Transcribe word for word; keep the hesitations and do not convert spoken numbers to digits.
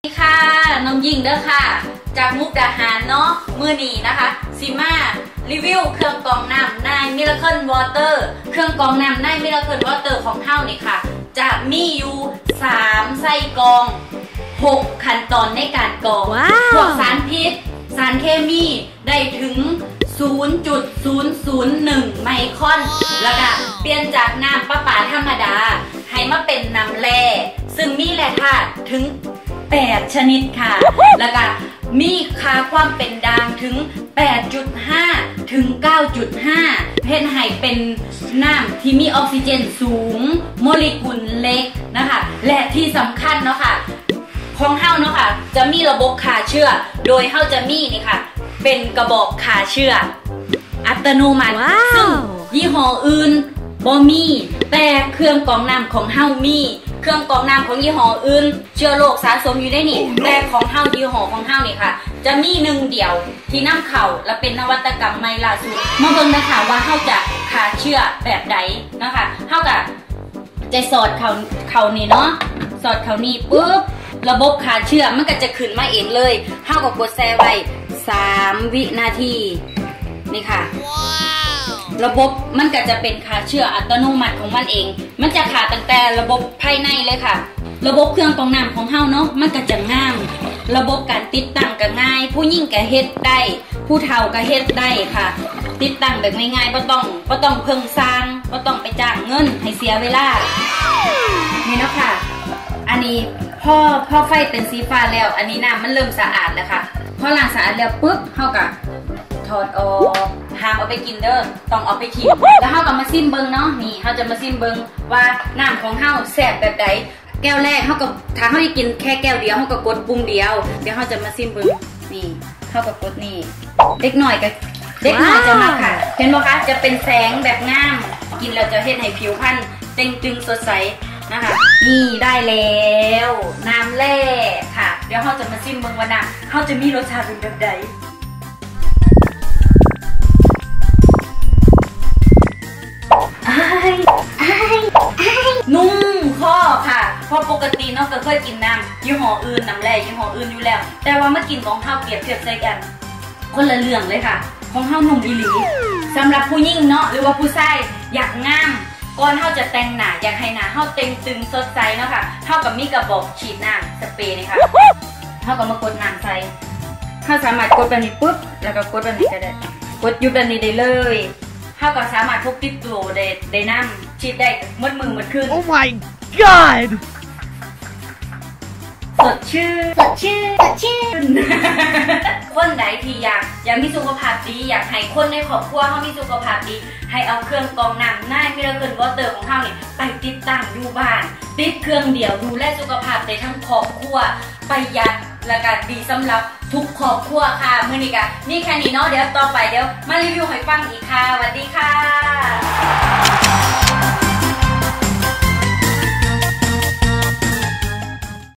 สวัสดีค่ะน้องยิงเด้อค่ะจากมุกดาหารเนาะมือนีนะคะซิมารีวิวเครื่องกรองน้ำนายมิราเคิลวอเตอร์เครื่องกรองน้ำนายมิราเคิลวอเตอร์ของเฮ้านี่ค่ะจะมีอยู่สามไส้กรองหกขั้นตอนในการกรอง wow. พวกสารพิษสารเคมีได้ถึง ศูนย์จุดศูนย์ศูนย์หนึ่ง ไมครอนแล้วก็เปลี่ยนจากน้ำประปาธรรมดาให้มาเป็นน้ำแร่ซึ่งมีแร่ธาตุถึงแปดชนิดค่ะแล้วก็มีค่าความเป็นด่างถึง แปดจุดห้า ถึง เก้าจุดห้า เพื่อให้เป็นน้ำที่มีออกซิเจนสูงโมเลกุลเล็กนะคะและที่สำคัญเนาะค่ะของเฮ้าเนาะค่ะจะมีระบบฆ่าเชื้อโดยเฮ้าจะมีนี่ค่ะเป็นกระบอกฆ่าเชื้ออัตโนมัติ wow. ซึ่งยี่ห้ออื่นบ่มีแต่เครื่องกรองน้ำของเฮ้ามีเครื่องกรองน้ำของยี่ห้ออื่นเชื้อโรคสะสมอยู่ได้นี่ oh, no. แต่ของเฮ้ายี่ห้อของเฮ้านี่ค่ะจะมีหนึ่งเดียวที่นำเข้าและเป็นนวัตกรรมใหม่ล่าสุดมาเบิ่งนะคะว่าเฮ้าจะฆ่าเชื้อแบบใดนะคะเฮ้ากับจะสอดเขาเขานี่เนาะสอดเขานี่ปุ๊บระบบฆ่าเชื้อมันก็จะขึ้นมาเองเลยเฮ้ากับกดแช่ไว้สามวินาทีนี่ค่ะ wow. ระบบมันก็จะเป็นฆ่าเชื้ออัตโนมัติของมันเองมันจะฆ่าตั้งแต่ระบบภายในเลยค่ะระบบเครื่องกรองน้ำของเฮาเนาะมันก็จะง่ายระบบการติดตั้งก็ง่ายผู้หญิงก็เฮ็ดได้ผู้เฒ่าก็เฮ็ดได้ค่ะติดตั้งแบบง่ายๆบ่ต้องบ่ต้องเพิ่งสร้างบ่ต้องไปจ้างเงินให้เสียเวลานี่เนาะค่ะอันนี้พอพอไฟเป็นสีฟ้าแล้วอันนี้น้ำมันเริ่มสะอาดแล้วค่ะพอล้างสะอาดแล้วปุ๊บเฮาก็ถอดออกห้ามเอาไปกินเด้อต้องเอาไปทิ้งแล้วเฮาก็มาซิมเบิ่งเนาะนี่เฮาจะมาซิมเบิ่งว่าน้ำของเฮาแซ่บแบบใดแก้วแรกเฮาก็ถ้าเฮาได้กินแค่แก้วเดียวเฮาก็กดปุ่มเดียวเดี๋ยวเฮาจะมาซิมเบิ่งนี่เฮาก็กดนี่เด็กหน่อยก็เด็กหน่อยจะมาค่ะเห็นบ่คะจะเป็นแสงแบบงามกินแล้วจะเฮ็ดให้ผิวพรรณเต่งตึงสดใสนะคะนี่ได้แล้วน้ำแร่ค่ะเดี๋ยวเฮาจะมาซิมเบิ่งว่าน้ำเฮาจะมีรสชาติเป็นแบบใดนุ่มข้อค่ะเพราะปกติเนาะก็เคยกินน้ำยี่ห้ออื่นน้ำแร่ยี่ห้ออื่นอยู่แล้วแต่ว่าเมื่อกินของเฮาเปรียบเทียบใส่กันคนละเรื่องเลยค่ะของเฮานุ่มอีหลีสำหรับผู้หญิงเนาะหรือว่าผู้ชายอยากงามก่อนเฮาจะแต่งหน้าอยากให้หน้าเฮาเต่งตึงสดใสเนาะค่ะเฮากับมีกระบอกฉีดน้ำสเปรย์นี่ค่ะเฮาก็มากดน้ำใส่เฮาสามารถกดแบบนี้ปุ๊บแล้วก็กดแบบนี้ก็ได้กดยุบแบบนี้ได้เลยเฮาก็สามารถพกติดตัวได้ได้น้ำฉีดได้หมดมือหมดคืน Oh my god สดชื่นสดชื่นสดชื่นคนใดที่อยากอยากมีสุขภาพดีอยากให้คนในครอบครัวเขามีสุขภาพดีให้เอาเครื่องกรองน้ำนายมิราเคิลวอเตอร์ของเขาเนี่ยไปติดตั้งอยู่บ้านติดเครื่องเดียวดูแลสุขภาพได้ทั้งครอบครัวประหยัดและก็ดีสำหรับทุกครอบครัวค่ะมื้อนี้ก็นี่แค่นี้เนาะเดี๋ยวต่อไปเดี๋ยวมารีวิวให้ฟังอีกค่ะสวัสดีค่ะ